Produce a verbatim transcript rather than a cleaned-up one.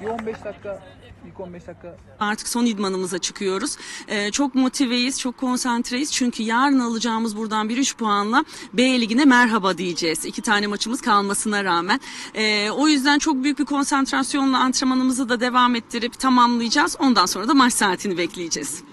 Bir on beş dakika, ilk on beş dakika. Artık son idmanımıza çıkıyoruz. Ee, çok motiveyiz, çok konsantreyiz. Çünkü yarın alacağımız buradan bir üç puanla B Ligi'ne merhaba diyeceğiz. İki tane maçımız kalmasına rağmen. Ee, o yüzden çok büyük bir konsantrasyonla antrenmanımızı da devam ettirip tamamlayacağız. Ondan sonra da maç saatini bekleyeceğiz.